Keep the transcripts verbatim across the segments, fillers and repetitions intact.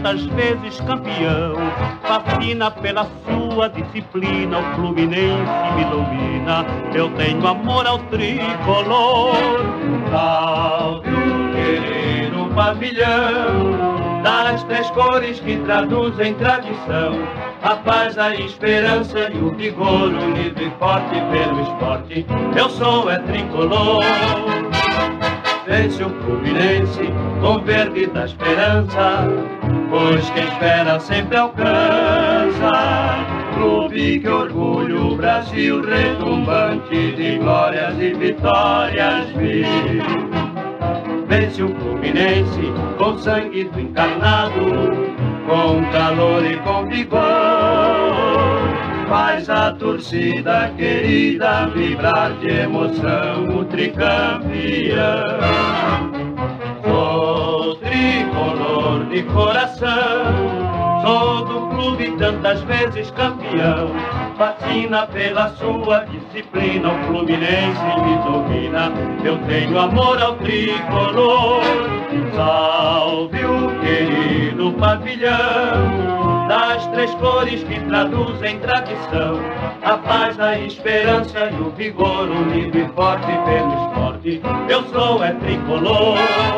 tantas vezes campeão. Fascina pela sua disciplina, o Fluminense me domina. Eu tenho amor ao tricolor. Salve o querido pavilhão das três cores que traduzem tradição, a paz, a esperança e o vigor, unido e forte pelo esporte. Eu sou é tricolor. Vence o Fluminense com verde da esperança, pois quem espera sempre alcança. Clube que orgulha o Brasil, retumbante de glórias e vitórias viu. Vence o Fluminense com sangue do encarnado, com calor e com vigor, faz a torcida querida vibrar de emoção, o tricampeão. Sou tricolor de coração, sou do clube tantas vezes campeão. Fascina pela sua disciplina, o Fluminense me domina. Eu tenho amor ao tricolor. Salve o querido pavilhão das três cores que traduzem tradição, a paz, a esperança e o vigor, unido e forte pelo esporte. Eu sou é tricolor.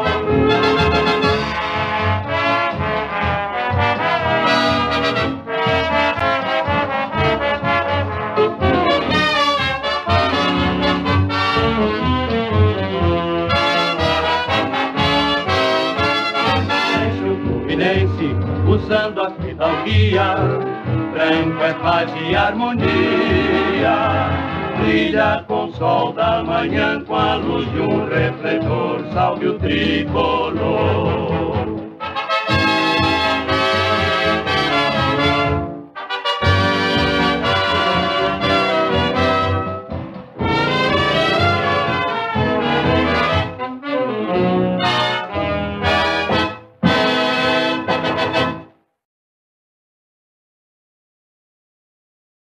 Usando a fidalguia, branco é paz e harmonia, brilha com o sol da manhã, com a luz de um refletor, salve o tricolor.